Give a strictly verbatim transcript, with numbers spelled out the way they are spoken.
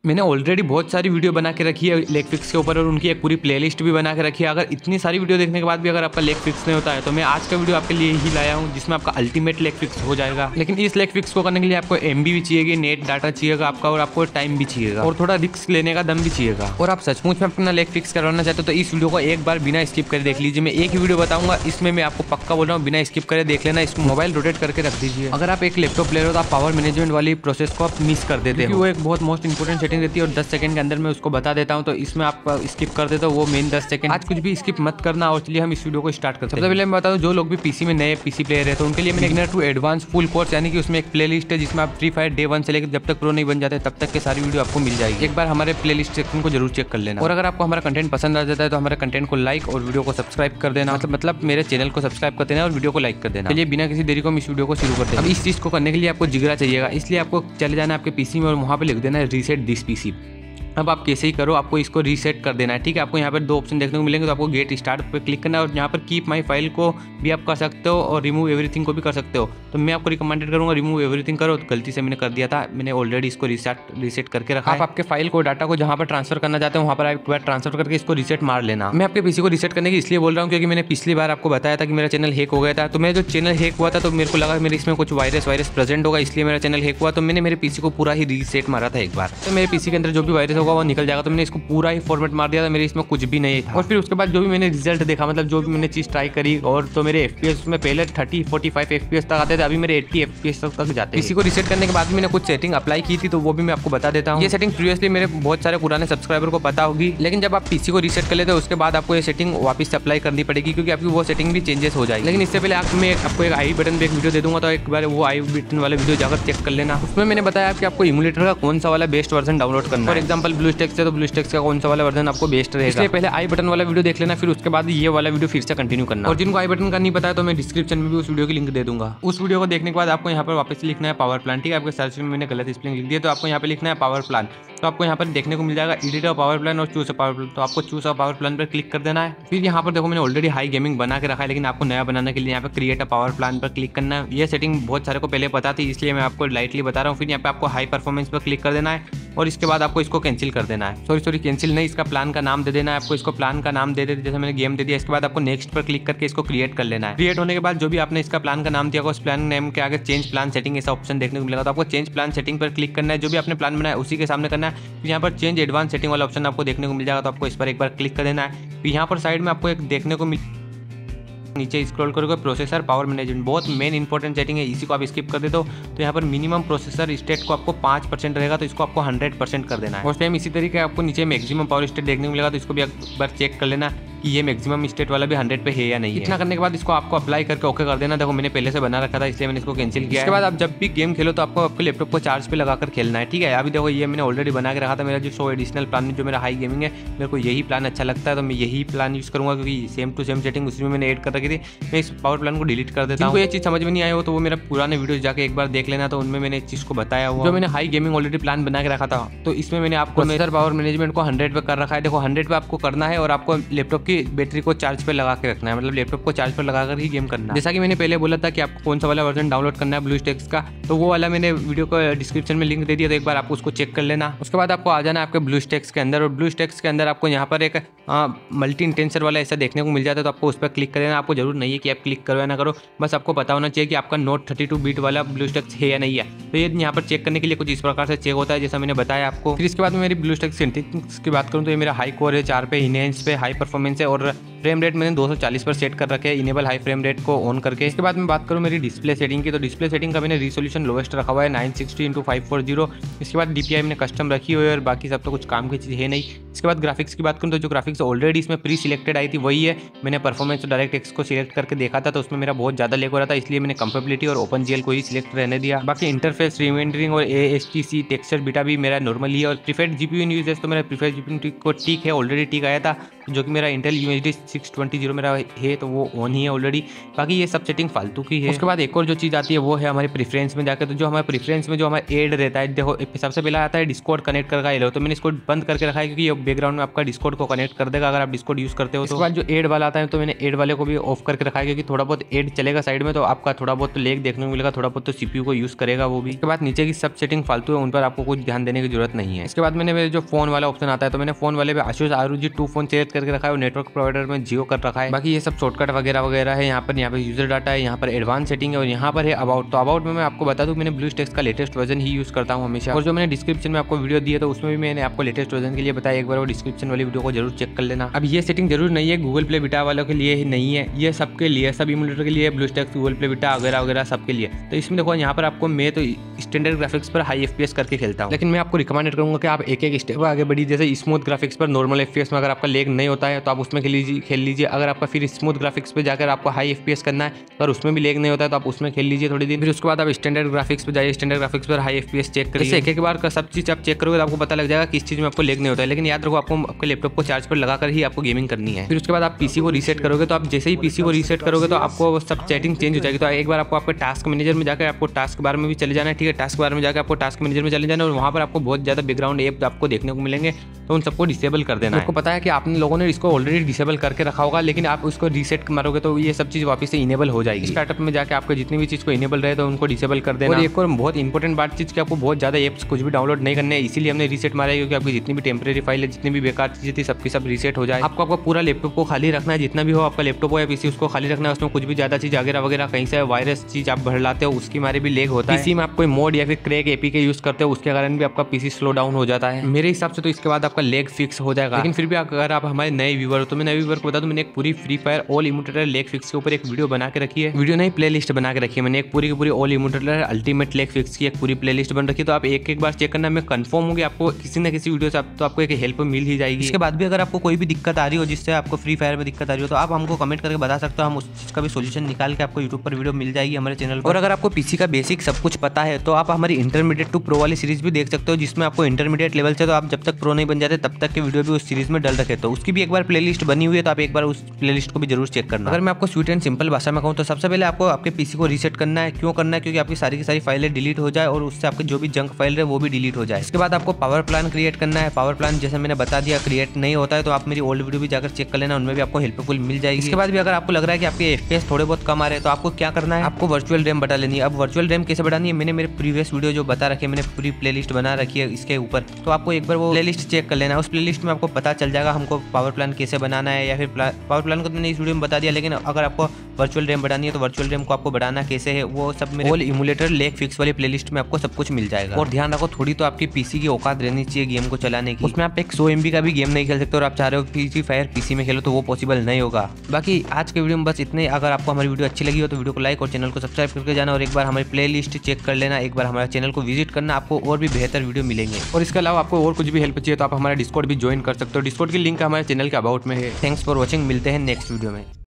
मैंने ऑलरेडी बहुत सारी वीडियो बना के रखी है लेग फिक्स के ऊपर और उनकी एक पूरी प्लेलिस्ट भी बना के रखी है। अगर इतनी सारी वीडियो देखने के बाद भी अगर आपका लेग फिक्स नहीं होता है तो मैं आज का वीडियो आपके लिए ही लाया हूँ जिसमें आपका अल्टीमेट लेग फिक्स हो जाएगा। लेकिन इस लेग फिक्स को करने के लिए आपको एमबी भी चाहिएगी, नेट डाटा चाहिएगा आपका, और आपको टाइम भी चाहिएगा और थोड़ा रिस्क लेने का दम भी चाहिएगा। और आप सचमुच में अपना लेग फिक्स करवाना चाहते हो तो इस वीडियो को एक बार बिना स्किप करे देख लीजिए। मैं एक ही वीडियो बताऊंगा, इसमें मैं आपको पक्का बोल रहा हूँ बिना स्किप करे देख लेना। इसको मोबाइल रोटेट करके रख दीजिए। अगर आप एक लैपटॉप प्लेयर हो तो आप पावर मैनेजमेंट वाली प्रोसेस को आप मिस कर देते हो। वो एक बहुत मोस्ट इंपोर्टेंट सेटिंग रहती है और दस सेकंड के अंदर मैं उसको बता देता हूँ, तो इसमें आप स्किप कर देते हो वो मेन दस सेकंड। आज कुछ भी स्किप मत करना और चलिए हम इस वीडियो को स्टार्ट करते हैं। सबसे पहले मैं बता दूं जो लोग भी पीसी में नए पीसी प्लेयर है तो उनके लिए मैंने beginner to advance full course यानी कि उसमें एक प्लेलिस्ट है जिसमें आप फ्री फायर डे वन से लेकर जब तक प्रो नहीं बन जाते तब तक के सारी वीडियो आपको मिल जाएगी। एक बार हमारे प्लेलिस्ट सेक्शन को जरूर चेक कर लेना। और अगर आपको हमारा कंटेंट पसंद आ जाता है तो हमारे कंटेंट को लाइक और वीडियो को सब्सक्राइब कर देना। मतलब मतलब मेरे चैनल को सब्सक्राइब कर देना और वीडियो को लाइक कर देना। चलिए बिना किसी देरी को हम इस वीडियो को शुरू करते हैं। अब इस चीज को करने के लिए आपको जिगरा चाहिएगा, इसलिए आपको चले जाना है आपके पीसी में और वहाँ पे लिख देना है रीसेट दिस पीसी। अब आप कैसे ही करो, आपको इसको रीसेट कर देना है। ठीक है, आपको यहाँ पर दो ऑप्शन देखने को मिलेंगे, तो आपको गेट स्टार्ट पे क्लिक करना है और यहाँ पर कीप माई फाइल को भी आप कर सकते हो और रिमूव एवरीथिंग को भी कर सकते हो। तो मैं आपको रिकमेंडेड करूँगा रिमूव एवरीथिंग करो, तो गलती से मैंने कर दिया था, मैंने ऑलरेडी इसको रीसेट रीसेट करके रखा। आप आपके फाइल को डाटा को जहाँ पर ट्रांसफर करना चाहते हो वहाँ पर एक बार ट्रांसफर करके इसको रीसेट मार लेना। मैं आपके पीसी को रीसेट करने की इसलिए बोल रहा हूँ क्योंकि मैंने पिछली बार आपको बताया था कि मेरा चैनल हैक हो गया था। तो मेरा जो चैनल हैक हुआ था तो मेरे को लगा मेरे इसमें कुछ वायरस वायरस प्रेजेंट होगा, इसलिए मेरा चैनल हैक हुआ। तो मैंने मेरे पीसी को पूरा ही रीसेट मारा था एक बार, तो मेरे पीसी के अंदर जो भी वायरस होगा वो निकल जाएगा। तो मैंने इसको पूरा ही फॉर्मेट मार दिया था, मेरे इसमें कुछ भी नहीं था। और फिर उसके बाद जो भी मैंने रिजल्ट देखा, मतलब जो भी मैंने चीज ट्राई करी, और तो मेरे एफपीएस में पहले थर्टी फोर्टी फाइव एफपीएस तक आते थे, अभी मेरे एट्टी एफपीएस तक तक जाते हैं। इसी को रीसेट करने के बाद मैंने कुछ सेटिंग अप्लाई की थी तो वो भी मैं आपको बता देता हूँ। ये सेटिंग प्रीवियसली मेरे बहुत सारे पुराने सब्सक्राइबर को पता होगी, लेकिन जब आप पीसी को रीसेट कर लेते हो उसके बाद आपको ये सेटिंग वापस से अप्लाई करनी पड़ेगी क्योंकि आपकी वो सेटिंग भी चेंजेस हो जाएगी। लेकिन इससे पहले आप मैं आपको एक आई बटन पे एक वीडियो दे दूंगा, तो एक बार वो आई बटन वाला वीडियो जाकर चेक कर लेना। उसमें मैंने बताया कि आपको इमुलेटर का कौन सा वाला बेस्ट वर्जन डाउनलोड करना है। फॉर एग्जांपल ब्लूस्टैक्स है तो ब्लूस्टैक्स का कौन सा वाला वर्जन आपको बेस्ट रहेगा, इसलिए पहले आई बटन वाला वीडियो देख लेना, फिर उसके बाद ये वाला वीडियो फिर से कंटिन्यू करना। और जिनको आई बटन का नहीं पता है तो मैं डिस्क्रिप्शन में भी उस वीडियो की लिंक दे दूंगा। उस वीडियो को देखने के बाद आपको यहाँ पर वापस से लिखना है पावर प्लान। ठीक है, आपके सर्च में मैंने गलत स्पेलिंग लिख दिया, तो आपको यहाँ पे लिखना है पावर प्लान। तो आपको यहाँ पर देखने को मिल जाएगा एडिट पावर प्लान और चूज पावर प्लान, तो आपको चूज पावर प्लान पर क्लिक कर देना है। फिर यहाँ पर देखो मैंने ऑलरेडी हाई गेमिंग बना के रखा है, लेकिन आपको नया बनाने के लिए यहाँ पे क्रिएट अ पावर प्लान पर क्लिक करना है। ये सेटिंग बहुत सारे को पहले पता थी इसलिए मैं आपको लाइटली बता रहा हूँ। फिर यहाँ पे आपको हाई परफॉर्मेंस पर क्लिक कर देना है और इसके बाद आपको इसको कैंसिल कर देना है। सॉरी सॉरी कैंसिल नहीं, इसका प्लान का नाम दे देना है आपको। इसको प्लान का नाम दे देते जैसे मैंने गेम दे दिया। इसके बाद आपको नेक्स्ट पर क्लिक करके इसको क्रिएट कर लेना है। क्रिएट होने के बाद जो भी आपने इसका प्लान का नाम दिया उस प्लान नेम के आगे चेंज प्लान सेटिंग ऐसा ऑप्शन देखने को मिलेगा, तो आपको चेंज प्लान सेटिंग पर क्लिक करना है। जो भी आपने प्लान बनाया उसी के सामने करना है। फिर यहाँ पर चेंज एडवांस सेटिंग वाला ऑप्शन आपको देखने को मिल जाएगा, तो आपको इस पर एक बार क्लिक कर देना है। फिर यहाँ पर साइड में आपको एक देखने को मिल नीचे स्क्रॉल करोगे प्रोसेसर पावर मैनेजमेंट, बहुत मेन इंपॉर्टेंट सेटिंग है, इसी को आप स्किप कर देते हो तो यहाँ पर मिनिमम प्रोसेसर स्टेट को आपको पाँच परसेंट रहेगा, तो इसको आपको हंड्रेड परसेंट कर देना है। और सेम इसी तरीके आपको नीचे मैक्सिमम पावर स्टेट देखने को मिलेगा, तो इसको भी एक बार चेक कर लेना कि ये मैक्सिमम स्टेट वाला भी हंड्रेड पे है या नहीं है। इतना करने के बाद इसको आपको अप्लाई करके ओके कर देना। देखो मैंने पहले से बना रखा था इसलिए मैंने इसको कैंसिल किया। इसके बाद आप जब भी गेम खेलो तो आपको आपके लैपटॉप को चार्ज पे लगाकर खेलना है। ठीक है, अभी देखो ये मैंने ऑलरेडी बना के रखा था, मेरा जो सो एडिशनल प्लान जो मेरा हाई गेमिंग है मेरे को यही प्लान अच्छा लगता है, तो मैं यही प्लान यूज़ करूँगा क्योंकि सेम टू सेम सेटिंग उसमें मैंने ऐड कर रखी थी। मैं इस पावर प्लान को डिलीट कर देता हूँ। ये चीज़ समझ में नहीं आई हो तो वो मेरा पुराने वीडियो जाके एक बार देख लेना, तो उनमें मैंने इस चीज़ को बताया हुआ। जो मैंने हाई गेमिंग ऑलरेडी प्लान बना के रखा था तो इसमें मैंने आपको प्रोसेसर पावर मैनेजमेंट को हंड्रेड पे कर रखा है। देखो हंड्रेड पे आपको करना है और आपको लैपटॉप की बैटरी को चार्ज पे लगा के रखना है, मतलब लैपटॉप को चार्ज पर लगाकर ही गेम करना है। जैसा कि मैंने पहले बोला था कि आपको कौन सा वाला वर्जन डाउनलोड करना है ब्लूस्टैक्स का, तो वो वाला मैंने वीडियो को डिस्क्रिप्शन में लिंक दे दिया, तो एक बार आपको उसको चेक कर लेना। उसके बाद आपको आ जाना है आपके ब्लूस्टैक्स के अंदर, और ब्लूस्टैक्स के अंदर आपको यहाँ पर एक मल्टी इंटेंसर वाला ऐसा देखने को मिल जाता है, तो आपको उस पर क्लिक कर देना। आपको जरूर नहीं है कि आप क्लिक करो या ना करो, बस आपको पता होना चाहिए कि आपका नोट थर्टी टू बीट वाला ब्लूस्टैक्स है या नहीं है। तो ये यहाँ पर चेक करने के लिए कुछ इस प्रकार से चेक होता है जैसा मैंने बताया आपको। फिर इसके बाद में मेरी ब्लूस्टैक्स सेटिंग्स की बात करूँ तो ये मेरा हाई कोर है, चार पे इनहेंस पे हाई परफॉर्मेंस है और फ्रेम रेट मैंने दो सौ चालीस पर सेट कर रखे हैं, इनेबल हाई फ्रेम रेट को ऑन करके। इसके बाद मैं बात करूँ मेरी डिस्प्ले सेटिंग की, तो डिस्प्ले सेटिंग का मैंने रिसोल्यूशन लोवेस्ट रखा हुआ है nine sixty into five four zero. इसके बाद डीपीआई मैंने कस्टम रखी हुई है और बाकी सब तो कुछ काम की चीज़ है नहीं। इसके बाद ग्राफिक्स की बात करूँ तो जो ग्राफिक्स ऑलरेडी इसमें प्री सिलेक्टेड आई थी वही है। मैंने परफॉर्मेंस और डायरेक्ट एक्स को सिलेक्ट करके देखा था तो उसमें मेरा बहुत ज़्यादा लेग हो रहा था, इसलिए मैंने कंपेबिलिटी और ओपन जीएल को ही सिलेक्ट रहने दिया। बाकी इंटरफेस रिमेंडरिंग और A S T C texture beta भी मेरा नॉर्मल ही है। और प्रीफर्ड जीपीयू यूजेस तो मेरा प्रीफर्ड जीपीयू को टिक है, ऑलरेडी टिक आया था जो कि मेरा Intel USD six twenty zero मेरा है तो वो ऑन ही है ऑलरेडी, बाकी ये सब सेटिंग फालतू की है। उसके बाद एक और जो चीज़ आती है वो है हमारे प्रेफरेंस में जाकर, तो जो हमारे प्रेफरेंस में जो हमारा एड रहता है, देखो सबसे पहले आता है डिस्कॉर्ड कनेक्ट करके ये लो, तो मैंने इसको बंद करके रखा है क्योंकि ये बैकग्राउंड में आपका डिस्कॉर्ड को कनेक्ट कर देगा अगर आप डिस्कॉर्ड यूज़ करते हो। तो उसके बाद जो एड वाला आता है तो मैंने एड वाले को भी ऑफ करके रखा है क्योंकि थोड़ा बहुत एड चलेगा साइड में, तो आपका थोड़ा बहुत तो लेग देखने को मिलेगा, थोड़ा बहुत तो सीपीयू को यूज़ करेगा वो भी। इसके बाद नीचे की सब सेटिंग फालतू है, उन पर आपको कुछ ध्यान देने की जरूरत नहीं है। इसके बाद मैंने मेरे जो फोन वाला ऑप्शन आता है तो मैंने फोन वाले पे Asus R G two phone select करके रखा है और नेटवर्क प्रोवाइडर में जियो कर रखा है। बाकी ये सब शॉर्टकट वगैरह वगैरह है। यहाँ पर यहाँ पर यूजर डाटा है, यहाँ पर एडवांस सेटिंग है और यहाँ पर है अबाउट। तो अबाउट में मैं आपको बता दूं मैंने ब्लूस्टैक्स का लेटेस्ट वर्जन ही यूज करता हूँ हमेशा, और जो मैंने डिस्क्रिप्शन में आपको वीडियो दी है तो उसमें भी मैंने आपको लेटेस्ट वर्जन के लिए बताया, एक बार वो डिस्क्रिप्शन वाली वीडियो को जरूर चेक कर लेना। अब ये सेटिंग जरूर नहीं है गूगल प्ले बीटा वालों के लिए ही नहीं है, ये सबके लिए, सब इमुलेटर के लिए, ब्लूस्टैक्स गूगल प्ले बीटा वगैरह वगैरह सबके लिए। तो इसमें देखो यहाँ पर आपको मैं तो स्टैंडर्ड ग्राफिक्स पर हाई एफपीएस करके खेलता हूँ, लेकिन मैं आपको रिकमेंड करूंगा कि आप एक एक स्टेप आगे बढ़ी। जैसे स्मूथ ग्राफिक्स पर नॉर्मल एफपीएस में अगर आपका लेग नहीं होता है तो आप उसमें खेल लीजिए खेल लीजिए अगर आपका फिर स्मूथ ग्राफिक्स पे जाकर आपको हाई एफपीएस करना है अगर उसमें भी लेग नहीं होता है तो आप उसमें खेल लीजिए थोड़ी दिन। फिर उसके बाद आप स्टैंडर्ड ग्राफिक्स पे जाइए, स्टैंडर्ड ग्राफिक्स पर हाई एफपीएस चेक करिए। एक एक बार का सब चीज आप चेक करोगे तो आपको पता लग जाएगा किस चीज में आपको लेग नहीं होता है, लेकिन याद रखो आपको आपके लैपटॉप को चार्ज पर लगाकर ही आपको गेमिंग करनी है। फिर उसके बाद आप पीसी को रीसेट करोगे तो आप जैसे ही पीसी को रीसेट करोगे तो आपको सब सेटिंग चेंज हो जाएगी। तो एक बार आपको आपके टास्क मैनेजर में जाकर आपको टास्क बार में भी चले जाना है, ठीक है, टास्क बार में जाकर आपको टास्क मैनेजर में चले जाना है और वहाँ पर आपको बहुत ज़्यादा बैकग्राउंड ऐप आपको देखने को मिलेंगे, तो उन सबको डिसेबल कर देना है। आपको पता है कि आपने लोगों ने इसको ऑलरेडी डिसेबल करके रखा होगा, लेकिन आप उसको रीसेट मारोगे तो ये सब चीज़ वापस से इनेबल हो जाएगी। स्टार्टअप में जाकर आपको जितनी भी चीज़ को इनेबल रहे तो उनको डिसेबल कर देना। और एक और बहुत इंपॉर्टेंट बात चीज़ कि आपको बहुत ज़्यादा एप्स कुछ भी डाउनलोड नहीं करने, इसीलिए हमने रीसेट मारा है क्योंकि आपकी जितनी भी टेम्परेरी फाइल है, जितनी भी बेकार चीज़ें थी सबकी सब रीसेट हो जाए। आपको आपका पूरा लैपटॉप को खाली रखना है, जितना भी हो आपका लैपटॉप हो या पीसी उसको खाली रखना है, उसमें कुछ भी ज़्यादा चीज़ वगैरह वगैरह कहीं से वायरस चीज़ आप भर लाते हो उसकी मारे भी लेग होता है। पीसी में आप कोई मोड या फिर क्रैक एपीके यूज करते हो उसके कारण भी आपका पीसी स्लो डाउन हो जाता है मेरे हिसाब से। तो इसके बाद आपका लेग फिक्स हो जाएगा। लेकिन फिर भी अगर आप हमारे नए व्यूवर हो तो मैं नए व्यूवर को बता दूं मैंने एक पूरी Free Fire all emulator lag fix के ऊपर एक वीडियो बना के रखी है, वीडियो नहीं प्लेलिस्ट बना के रखी है मैंने, एक पूरी की पूरी all emulator ultimate lag fix की एक पूरी प्लेलिस्ट बन रखी है। तो आप एक एक बार चेक करना, मैं कंफर्म होगी आपको किसी न किसी वीडियो से आप, तो आपको एक हेल्प मिल ही जाएगी। इसके बाद भी अगर आपको कोई भी दिक्कत आ रही हो जिससे आपको फ्री फायर में दिक्कत आ रही हो तो आप हमको कमेंट करके बता सकते हो, हम उस चीज का भी सोल्यूशन निकाल के आपको यूट्यूब पर वीडियो मिल जाएगी हमारे चैनल पर। और अगर आपको पीसी का बेसिक सब कुछ पता है तो आप हमारी इंटरमीडिएट टू प्रो वाली सीरीज भी देख सकते हो, जिसमें आपको इंटरमीडिएट लेवल से तो आप जब तक प्रो नहीं बन जाते तब तक के वीडियो भी उस सीरीज में डल रखे, तो उसकी भी एक बार प्लेलिस्ट बनी हुई है, तो आप एक बार उस प्लेलिस्ट को भी जरूर चेक करना। अगर मैं आपको स्वीट एंड सिंपल भाषा में कहूँ तो सबसे पहले आपको आपके पीसी को रीसेट करना है। क्यों करना है? क्योंकि आपकी सारी की सारी फाइलें डिलीट हो जाए और उससे आपके जो भी जंक फाइल है वो भी डिलीट हो जाए। इसके बाद आपको पावर प्लान क्रिएट करना है। पावर प्लान जैसे मैंने बता दिया क्रिएट नहीं होता है तो आप मेरी ओल्ड वीडियो भी जाकर चेक कर लेना, उनमें भी आपको हेल्पफुल मिल जाएगी। इसके बाद भी अगर आपको लग रहा है कि आपके एफपीएस थोड़े बहुत कम आ रहे हैं तो आपको क्या करना है, आपको वर्चुअल रैम बढ़ा लेनी है। अब वर्चुअल रैम कैसे बढ़ानी है मैंने मेरे प्रीवियस वीडियो जो बता रखी है, मैंने पूरी प्लेलिस्ट बना रखी है इसके ऊपर, तो आपको एक बार वो प्लेलिस्ट चेक कर लेना। उस प्लेलिस्ट में आपको पता चल जाएगा हमको पावर प्लान कैसे बनाना है, या फिर पावर प्लान को तो मैंने इस वीडियो में बता दिया, लेकिन अगर आपको वर्चुअल रैम बढ़ानी है तो वर्चुअल रैम को आपको बढ़ाना कैसे है वो सब मेरे ऑल इम्यूलेटर लेग फिक्स वाली प्लेलिस्ट में आपको सब कुछ मिल जाएगा। और ध्यान रखो थोड़ी तो आपकी पीसी की औकात रहनी चाहिए गेम को चलाने की, उसमें आप एक सौ एमबी का भी गेम नहीं खेल सकते और आप चाह रहे हो फ्री फायर पीसी में खेलो तो वो पॉसिबल नहीं होगा। बाकी आज के वीडियो में बस इतने। अगर आपको हमारी वीडियो अच्छी लगी हो तो वीडियो को लाइक और चैनल को सब्सक्राइब करके जाना और एक बार हमारी प्लेलिस्ट चेक कर लेना, एक बार हमारे चैनल को विजिट करना, आपको और भी बेहतर वीडियो मिलेंगे। और इसके अलावा आपको और कुछ भी हेल्प चाहिए तो आप हमारा डिस्कॉर्ड भी ज्वाइन कर सकते हो, डिस्कॉर्ड की लिंक हमारे चैनल के अबाउट में है। थैंक्स फॉर वॉचिंग, मिलते हैं नेक्स्ट वीडियो में।